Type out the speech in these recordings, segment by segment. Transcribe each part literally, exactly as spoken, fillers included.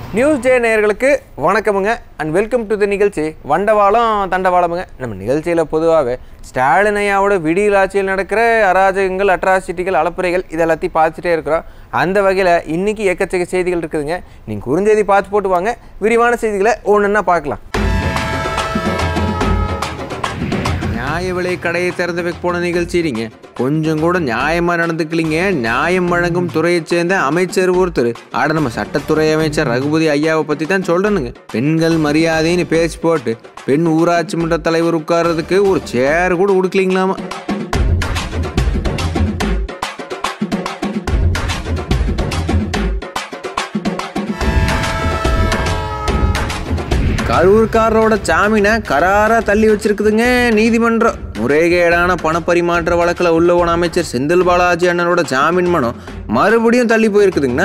NewsJ நேயர்களுக்கு வணக்கமுங்க and welcome to the நிகழ்ச்சி வண்டவாளம் தண்டவாளமுங்க. நம்ம நிகழ்ச்சியில் பொதுவாகவே ஸ்டாலின் ஐயாவோட விடியல் ஆட்சியில் நடக்கிற அராஜகங்கள், அட்ராசிட்டிகள், அலப்புறைகள் இதெல்லாத்தையும் பார்த்துட்டே இருக்கிறோம். அந்த வகையில் இன்றைக்கி எக்கச்சக்க செய்திகள் இருக்குதுங்க. நீங்கள் குறுஞ்செய்தி பார்த்து போட்டு வாங்க, விரிவான செய்திகளை ஒன்றுன்னா பார்க்கலாம். நியாய விலை கடையை திறந்து வைக்க போன நிகழ்ச்சிங்க கொஞ்சம் கூட நியாயமாக நடந்துக்கலிங்க. நியாயம் வழங்கும் துறையை சேர்ந்த அமைச்சர் ஒருத்தர் ஆட நம்ம சட்டத்துறை அமைச்சர் ரகுபதி ஐயாவை பற்றி தான் சொல்கிறேனுங்க. பெண்கள் மரியாதைன்னு பேசி போட்டு பெண் ஊராட்சி மன்ற தலைவர் உட்கார்றதுக்கு ஒரு சேர் கூட கொடுக்கலிங்களாமா. கரூர்காரரோட ஜாமீனை கராராக தள்ளி வச்சிருக்குதுங்க நீதிமன்றம். முறைகேடான பணப்பரிமாற்ற வழக்கில் உள்ள போன அமைச்சர் செந்தில் பாலாஜி அண்ணனோட ஜாமீன் மனம் மறுபடியும் தள்ளி போயிருக்குதுங்கண்ணா.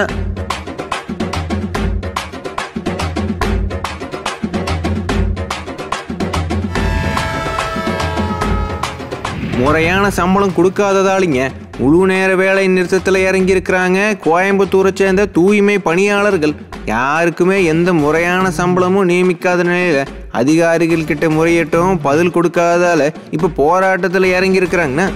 முறையான சம்பளம் கொடுக்காததாலிங்க முழு நேர வேலை நிறுத்தத்தில் இறங்கி இருக்கிறாங்க கோயம்புத்தூரை சேர்ந்த தூய்மை பணியாளர்கள். யாருக்குமே எந்த முறையான சம்பளமும் நியமிக்காத நிலையில் அதிகாரிகள் கிட்ட முறையிட்டும் பதில் கொடுக்காதால இப்போ போராட்டத்தில் இறங்கி இருக்கிறாங்கண்ணா.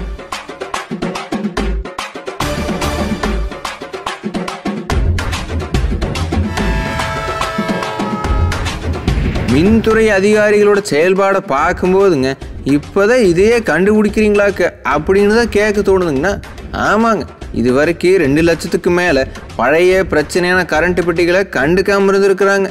மின்துறை அதிகாரிகளோட செயல்பாடை பார்க்கும்போதுங்க இப்போதான் இதையே கண்டுபிடிக்கிறீங்களாக்க அப்படின்னு தான் கேட்க தோணுதுங்கண்ணா. ஆமாங்க, இது வரைக்கும் ரெண்டு லட்சத்துக்கு மேலே பழைய பிரச்சனையான கரண்ட் பெட்டிகளை கண்டுக்காம இருந்திருக்கிறாங்க.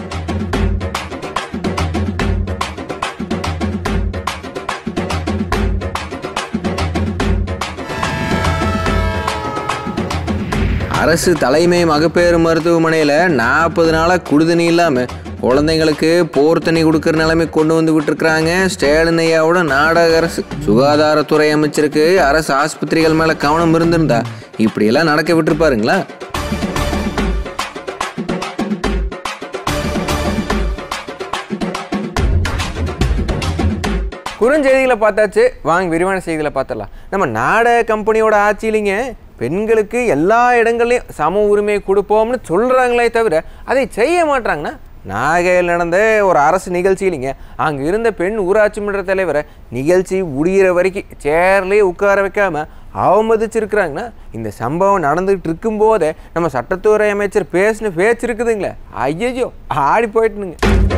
அரசு தலைமை மகப்பேறு மருத்துவமனையில் நாற்பது நாளாக குடிதண்ணி இல்லாமல் குழந்தைங்களுக்கு போர் தண்ணி கொடுக்குற நிலைமை கொண்டு வந்து விட்டுருக்குறாங்க ஸ்டாலின் ஐயாவோட நாடக அரசு. சுகாதாரத்துறை அமைச்சருக்கு அரசு ஆஸ்பத்திரிகள் மேலே கவனம் இருந்திருந்தா இப்படியெல்லாம் நடக்க விட்டுருப்பாருங்களா? குறுஞ்செய்திகளை பார்த்தாச்சு, வாங்க விரிவான செய்திகளை பார்த்துடலாம். நம்ம நாடக கம்பெனியோட ஆட்சியிலிங்க பெண்களுக்கு எல்லா இடங்கள்லையும் சம உரிமை கொடுப்போம்னு சொல்கிறாங்களே தவிர அதை செய்ய மாட்டாங்கன்னா. நாகையில் நடந்த ஒரு அரசு நிகழ்ச்சியிலிங்க அங்கே இருந்த பெண் ஊராட்சி மன்ற தலைவரை நிகழ்ச்சி முடிகிற வரைக்கும் சேர்லேயே உட்கார வைக்காம அவமதிச்சிருக்கிறாங்கன்னா. இந்த சம்பவம் நடந்துகிட்டு இருக்கும்போதே நம்ம சட்டத்துறை அமைச்சர் பேசின பேச்சு இருக்குதுங்களே, ஐயோ ஆடி போயிட்டுனுங்க.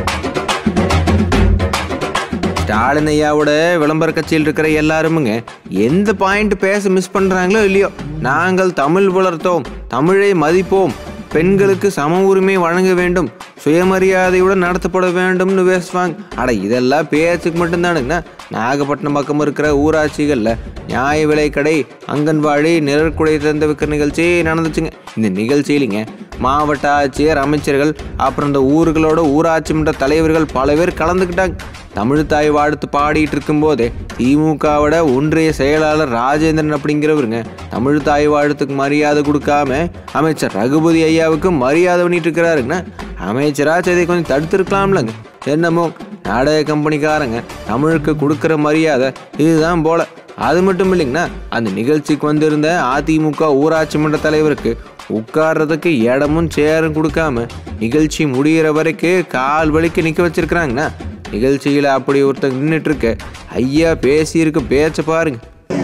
ஸ்டாலின் ஐயாவோட விளம்பர கட்சியில் இருக்கிற எல்லாருமுங்க எந்த பாயிண்ட் பேச மிஸ் பண்ணுறாங்களோ இல்லையோ, நாங்கள் தமிழ் வளர்த்தோம், தமிழை மதிப்போம், பெண்களுக்கு சம உரிமை வழங்க வேண்டும், சுயமரியாதையுடன் நடத்தப்பட வேண்டும்னு பேசுவாங்க. அட இதெல்லாம் பேச்சுக்கு மட்டும்தானுங்கண்ணா. நாகப்பட்டினம் பக்கம் இருக்கிற ஊராட்சிகளில் நியாய விலை கடை, அங்கன்வாடி, நிழற்குடை திறந்து வைக்கிற நிகழ்ச்சி நடந்துச்சுங்க. இந்த நிகழ்ச்சியிலிங்க மாவட்ட ஆட்சியர், அமைச்சர்கள், அப்புறம் இந்த ஊர்களோட ஊராட்சி மன்ற தலைவர்கள் பல பேர் கலந்துக்கிட்டாங்க. தமிழ் தாய் வாழ்த்து பாடிட்டு இருக்கும்போதே திமுகவோட ஒன்றிய செயலாளர் ராஜேந்திரன் அப்படிங்கிறவருங்க தமிழ் தாய் வாழ்த்துக்கு மரியாதை கொடுக்காம அமைச்சர் ரகுபதி ஐயாவுக்கு மரியாதை பண்ணிட்டு இருக்கிறாருங்கண்ணா. அமைச்சராச்சு இதை கொஞ்சம் தடுத்துருக்கலாம்லங்க. என்னமோ நாடக கம்பெனிக்காரங்க தமிழுக்கு கொடுக்குற மரியாதை இதுதான் போல. அது மட்டும் இல்லைங்கண்ணா, அந்த நிகழ்ச்சிக்கு வந்திருந்த அதிமுக ஊராட்சி மன்ற தலைவருக்கு உட்கார்றதுக்கு இடமும் சேரும் கொடுக்காம நிகழ்ச்சி முடிகிற வரைக்கும் கால் வலிக்கு நிற்க வச்சிருக்கிறாங்கண்ணா. நிகழ்ச்சியில் அப்படி ஒருத்தர் நின்றுட்டு இருக்க ஐயா பேசியிருக்க பேச்ச பாருங்க.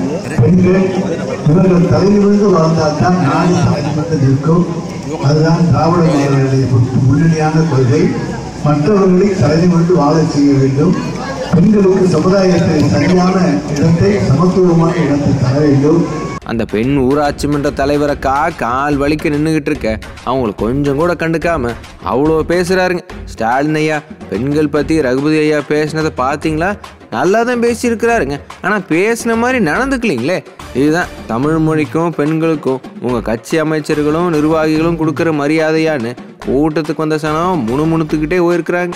தலைநிமிர்ந்து வாழ்ந்தால்தான் நாடு தலைநிமிர்ந்து நிற்கும். அதுதான் திராவிட மாடலுடைய முன்னணியான கொள்கை. மற்றவர்களை தலைநிமிர்ந்து வாழ செய்ய வேண்டும். பெண்களுக்கு சமுதாயத்தில் சரியான இடத்தை, சமத்துவமான இடத்தை தர வேண்டும். அந்த பெண் ஊராட்சி மன்ற தலைவரைக்கா கால் வலிக்க நின்றுகிட்டு இருக்க அவங்களுக்கு கொஞ்சம் கூட கண்டுக்காம அவ்வளோ பேசுகிறாருங்க ஸ்டாலின் ஐயா. பெண்கள் பற்றி ரகுபதி ஐயா பேசினதை பார்த்தீங்களா? நல்லா தான் பேசியிருக்கிறாருங்க, ஆனால் பேசின மாதிரி நடந்துக்கலீங்களே. இதுதான் தமிழ் மொழிக்கும் பெண்களுக்கும் உங்கள் கட்சி அமைச்சர்களும் நிர்வாகிகளும் கொடுக்குற மரியாதையான்னு கூட்டத்துக்கு வந்த சனம் முணுமுணுத்துக்கிட்டே போயிருக்கிறாங்க.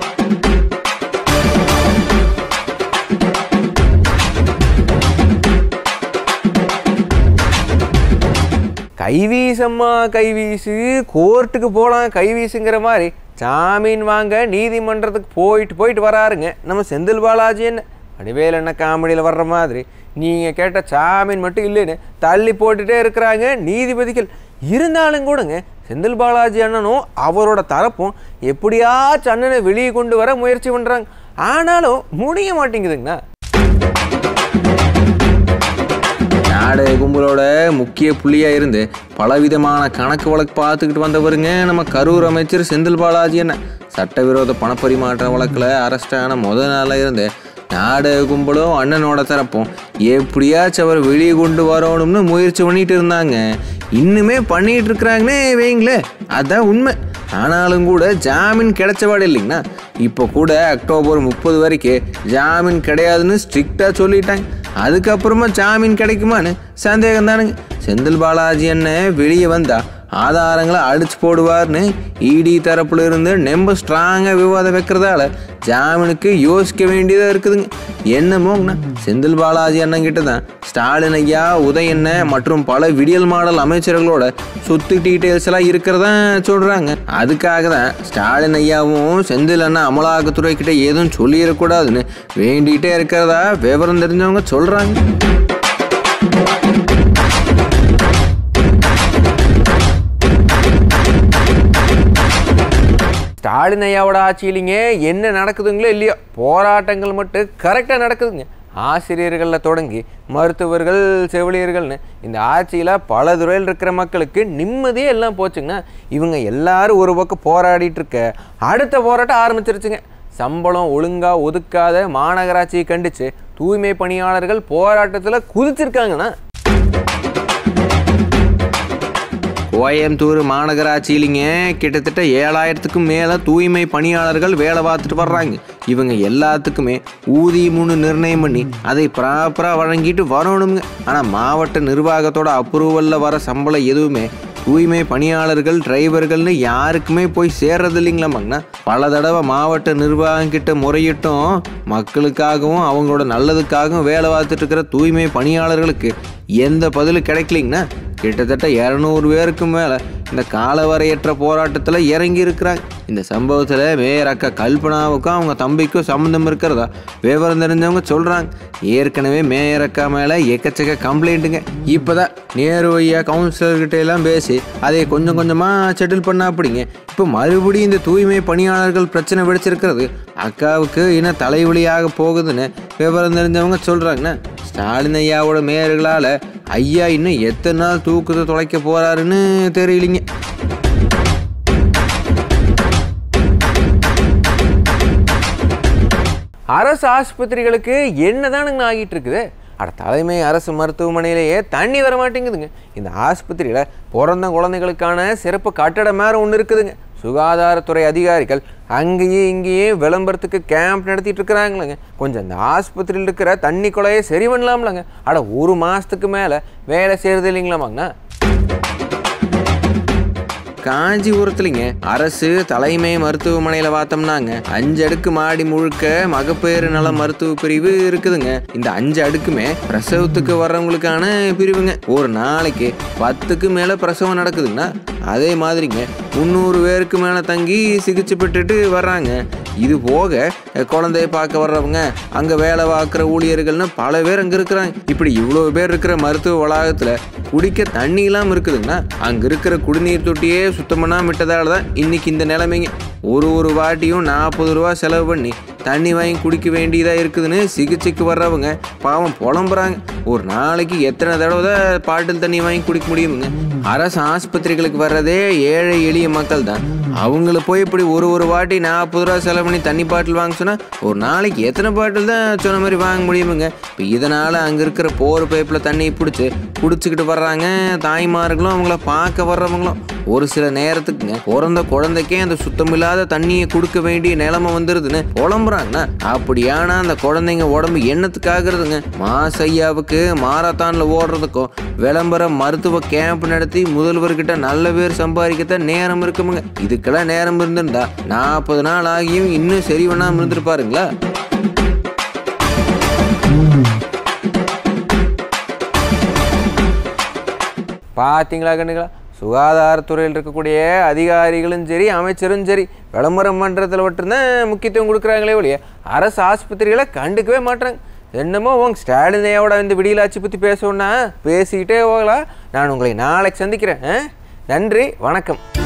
கைவீசம்மா கைவீசு, கோர்ட்டுக்கு போகலாம் கைவீசுங்கிற மாதிரி ஜாமீன் வாங்க நீதிமன்றத்துக்கு போயிட்டு போயிட்டு வராருங்க நம்ம செந்தில் பாலாஜி. என்ன வடிவேல் என்ன காமெடியில் வர்ற மாதிரி நீங்கள் கேட்ட ஜாமீன் மட்டும் இல்லைன்னு தள்ளி போட்டுகிட்டே இருக்கிறாங்க நீதிபதிகள். இருந்தாலும் கூடங்க செந்தில் பாலாஜி அண்ணனும் அவரோட தரப்பும் எப்படியாச்சும் அண்ணனை வெளியே கொண்டு வர முயற்சி பண்ணுறாங்க. ஆனாலும் முடிய மாட்டேங்குதுங்கண்ணா. நாடக கும்பலோட முக்கிய புள்ளியாக இருந்து பலவிதமான கணக்கு வழக்கு பார்த்துக்கிட்டு வந்தவருங்க நம்ம கரூர் அமைச்சர் செந்தில் பாலாஜி அண்ணன். சட்டவிரோத பணப்பரிமாற்ற வழக்கில் அரெஸ்டான முதல் நாளில் இருந்து நாடக கும்பலும் அண்ணனோட தரப்பும் எப்படியாச்சும் அவர் வெளியே கொண்டு வரணும்னு முயற்சி பண்ணிட்டு இருந்தாங்க. இன்னுமே பண்ணிட்டு இருக்கிறாங்கன்னே வைங்களே, அதான் உண்மை. ஆனாலும் கூட ஜாமீன் கிடைச்சவாடு இல்லைங்கண்ணா. இப்போ கூட அக்டோபர் முப்பது வரைக்கும் ஜாமீன் கிடையாதுன்னு ஸ்ட்ரிக்டாக சொல்லிட்டாங்க. அதுக்கப்புறமா ஜாமீன் கிடைக்குமான்னு சந்தேகம் தானுங்க. செந்தில் பாலாஜி அண்ணன் வெளியே வந்தா ஆதாரங்களை அடிச்சு போடுவார்னு இடி தரப்புல இருந்து நெம்ப ஸ்ட்ராங்காக விவாதம் வைக்கிறதால ஜாமீனுக்கு யோசிக்க வேண்டியதாக இருக்குதுங்க. என்னமோங்கண்ணா, செந்தில் பாலாஜி அண்ணன் கிட்ட தான் ஸ்டாலின் ஐயா, உதயண்ண மற்றும் பல விடியல் மாடல் அமைச்சர்களோட சொத்து டீட்டெயில்ஸ் எல்லாம் இருக்கிறதா சொல்கிறாங்க. அதுக்காக தான் ஸ்டாலின் ஐயாவும் செந்தில் அண்ணா அமலாக்கத்துறை கிட்ட எதுவும் சொல்லிடக்கூடாதுன்னு வேண்டிகிட்டே இருக்கிறதா விவரம் தெரிஞ்சவங்க சொல்கிறாங்க. ஸ்டாலின் ஐயாவோட ஆட்சியிலிங்க என்ன நடக்குதுங்களோ இல்லையோ, போராட்டங்கள் மட்டும் கரெக்டாக நடக்குதுங்க. ஆசிரியர்களில் தொடங்கி மருத்துவர்கள், செவிலியர்கள்னு இந்த ஆட்சியில் பல துறையில் இருக்கிற மக்களுக்கு நிம்மதியே எல்லாம் போச்சுங்கன்னா, இவங்க எல்லாரும் ஒரு பக்கம் போராடிட்டு இருக்க அடுத்த போராட்டம் ஆரம்பிச்சிருச்சுங்க. சம்பளம் ஒழுங்காக ஒதுக்காத மாநகராட்சியை கண்டித்து தூய்மை பணியாளர்கள் போராட்டத்தில் குதிச்சிருக்காங்கன்னா, கோயம்புத்தூர் மாநகராட்சியிலிங்க கிட்டத்தட்ட ஏழாயிரத்துக்கும் மேலே தூய்மை பணியாளர்கள் வேலை பார்த்துட்டு வர்றாங்க. இவங்க எல்லாத்துக்குமே ஊதியம்னு நிர்ணயம் பண்ணி அதை ப்ராப்பராக வழங்கிட்டு வரணுங்க. ஆனால் மாவட்ட நிர்வாகத்தோட அப்ரூவலில் வர சம்பளம் எதுவுமே தூய்மை பணியாளர்கள், டிரைவர்கள்னு யாருக்குமே போய் சேர்றது இல்லைங்களாமாங்கண்ணா. பல தடவை மாவட்ட நிர்வாகம் கிட்ட முறையிட்டும் மக்களுக்காகவும் அவங்களோட நல்லதுக்காகவும் வேலை பார்த்துட்டு இருக்கிற தூய்மை பணியாளர்களுக்கு எந்த பதிலும் கிடைக்கலிங்கண்ணா. கிட்டத்தட்ட இரநூறு பேருக்கு மேலே இந்த காலவரையற்ற போராட்டத்தில் இறங்கி இருக்கிறாங்க. இந்த சம்பவத்தில் மேயர் அக்கா கல்பனாவுக்கும் அவங்க தம்பிக்கும் சம்மந்தம் இருக்கிறதா விவரம் தெரிஞ்சவங்க சொல்கிறாங்க. ஏற்கனவே மேயர் அக்கா மேலே எக்கச்சக்க கம்ப்ளைண்ட்டுங்க. இப்போ தான் நேரு ஐயா கவுன்சிலர்கிட்ட எல்லாம் பேசி அதை கொஞ்சம் கொஞ்சமாக செட்டில் பண்ணா அப்படிங்க. இப்போ மறுபடியும் இந்த தூய்மை பணியாளர்கள் பிரச்சனை வெடிச்சிருக்கிறது அக்காவுக்கு இன்னும் தலைவலியாக போகுதுன்னு விவரம் தெரிஞ்சவங்க சொல்கிறாங்கண்ணா. ஸ்டாலின் ஐயாவோட மேயர்களால் ஐயா இன்னும் எத்தனை நாள் தூக்கத்தை தொலைக்க போகிறாருன்னு தெரியலிங்க. அரசு ஆஸ்பத்திரிகளுக்கு என்னதானுங்க ஆகிட்டு இருக்குது? அட தலைமை அரசு மருத்துவமனையிலேயே தண்ணி வர மாட்டேங்குதுங்க. இந்த ஆஸ்பத்திரியில் பிறந்த குழந்தைகளுக்கான சிறப்பு கட்டடம் மேலே ஒன்று இருக்குதுங்க. சுகாதாரத்துறை அதிகாரிகள் அங்கேயே இங்கேயே விளம்பரத்துக்கு கேம்ப் நடத்திட்டு இருக்கிறாங்களேங்க. கொஞ்சம் இந்த ஆஸ்பத்திரியில் இருக்கிற தண்ணி குலையை சரி பண்ணலாம்லங்க. அட ஒரு மாதத்துக்கு மேலே வேலை செய்கிறது இல்லைங்களாமாங்கண்ணா. காஞ்சிபுரத்துலிங்க அரசு தலைமை மருத்துவமனையில் பார்த்தோம்னாங்க அஞ்சு அடுக்கு மாடி முழுக்க மகப்பேறு நல மருத்துவ பிரிவு இருக்குதுங்க. இந்த அஞ்சு அடுக்குமே பிரசவத்துக்கு வர்றவங்களுக்கான பிரிவுங்க. ஒரு நாளைக்கு பத்துக்கு மேலே பிரசவம் நடக்குதுங்கன்னா, அதே மாதிரிங்க முந்நூறு பேருக்கு மேலே தங்கி சிகிச்சை பெற்றுட்டு வர்றாங்க. இது போக குழந்தைய பார்க்க வர்றவங்க, அங்கே வேலை பார்க்குற ஊழியர்கள்னு பல பேர் அங்கே இருக்கிறாங்க. இப்படி இவ்வளோ பேர் இருக்கிற மருத்துவ வளாகத்தில் குடிக்க தண்ணி இல்லாமல் இருக்குதுங்கன்னா, அங்கே இருக்கிற குடிநீர் தொட்டியே சுத்தம் பண்ணாமல் விட்டதால தான் இன்னைக்கு இந்த நிலைமைங்க. ஒரு ஒரு வாட்டியும் நாற்பது ரூபா செலவு பண்ணி தண்ணி வாங்கி குடிக்க வேண்டியதாக இருக்குதுன்னு சிகிச்சைக்கு வர்றவங்க பாவம் புலம்புறாங்க. ஒரு நாளைக்கு எத்தனை தடவை தான் பாட்டில் தண்ணி வாங்கி குடிக்க முடியுமுங்க? அரசு ஆஸ்பத்திரிகளுக்கு வர்றதே ஏழை எளிய மக்கள் தான். அவங்கள போய் இப்படி ஒரு ஒரு வாட்டி நாற்பது ரூபா செலவு பண்ணி தண்ணி பாட்டில் வாங்க சொன்னால் ஒரு நாளைக்கு எத்தனை பாட்டில் தான் சொன்ன மாதிரி வாங்க முடியுமுங்க? இப்போ இதனால் அங்கே இருக்கிற போர் பைப்பில் தண்ணி பிடிச்சி குடிச்சிக்கிட்டு வர்றாங்க தாய்மார்களும் அவங்கள பார்க்க வர்றவங்களும். ஒரு சில நேரத்துக்குங்க பிறந்த குழந்தைக்கே அந்த சுத்தமில்லாத தண்ணியை கொடுக்க வேண்டிய நிலைமை வந்துடுதுன்னு புலம்புறாங்கண்ணா. அப்படியானா அந்த குழந்தைங்க உடம்பு என்னத்துக்காகிறதுங்க? மாசையாவுக்கு மாரத்தானில் ஓடுறதுக்கும் விளம்பர மருத்துவ கேம்ப் நடத்தி முதல்வர்கிட்ட நல்ல பேர் சம்பாதிக்கத்தான் நேரம் இருக்குமுங்க. இதுக்கெல்லாம் நேரம் இருந்திருந்தா நாற்பது நாள் ஆகியும் இன்னும் சரி பண்ணாமல் இருந்திருப்பாருங்களா? பார்த்தீங்களா கண்ணுங்களா? சுகாதாரத்துறையில் இருக்கக்கூடிய அதிகாரிகளும் சரி அமைச்சரும் சரி விளம்பரம் பண்ணுறதுல மட்டும்தான் முக்கியத்துவம் கொடுக்குறாங்களே ஒழிய அரசு ஆஸ்பத்திரிகளை கண்டுக்கவே மாட்டாங்க. என்னமோ உங்க ஸ்டாலினையோட இந்த விடியலாட்சி பற்றி பேசணுன்னா பேசிக்கிட்டே போகலாம். நான் உங்களை நாளைக்கு சந்திக்கிறேன். நன்றி, வணக்கம்.